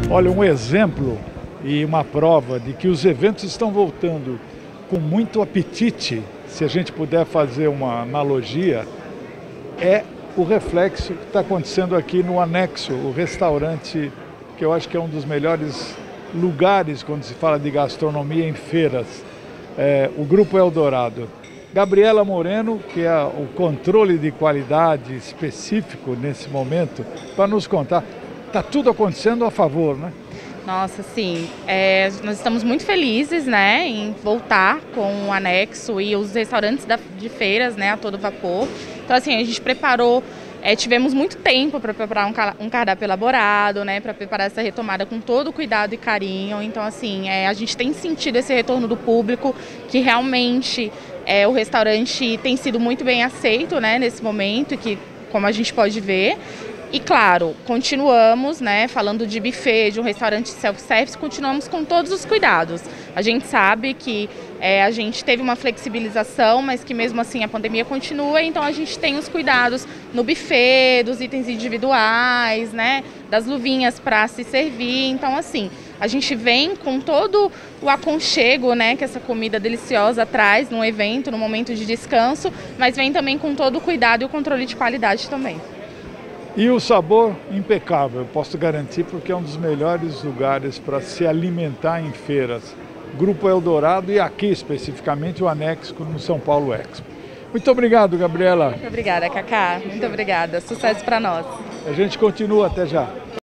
Olha, um exemplo e uma prova de que os eventos estão voltando com muito apetite, se a gente puder fazer uma analogia, é o reflexo que está acontecendo aqui no Anexo, o restaurante que eu acho que é um dos melhores lugares quando se fala de gastronomia em feiras, o Grupo Eldorado. Gabriela Moreno, que é o controle de qualidade específico nesse momento, para nos contar. Está tudo acontecendo a favor, né? Nossa, sim. Nós estamos muito felizes, né, em voltar com o Anexo e os restaurantes de feiras, né, a todo vapor. Então, assim, a gente preparou, tivemos muito tempo para preparar um cardápio elaborado, né, para preparar essa retomada com todo cuidado e carinho. Então, assim, a gente tem sentido esse retorno do público, que realmente o restaurante tem sido muito bem aceito, né, nesse momento, que, como a gente pode ver. E claro, continuamos, né, falando de buffet, de um restaurante self-service, continuamos com todos os cuidados. A gente sabe que a gente teve uma flexibilização, mas que mesmo assim a pandemia continua, então a gente tem os cuidados no buffet, dos itens individuais, né, das luvinhas para se servir. Então, assim, a gente vem com todo o aconchego, né, que essa comida deliciosa traz num evento, num momento de descanso, mas vem também com todo o cuidado e o controle de qualidade também. E o sabor impecável, eu posso garantir, porque é um dos melhores lugares para se alimentar em feiras. Grupo Eldorado e aqui especificamente o Anexo no São Paulo Expo. Muito obrigado, Gabriela. Muito obrigada, Cacá. Muito obrigada. Sucesso para nós. A gente continua, até já.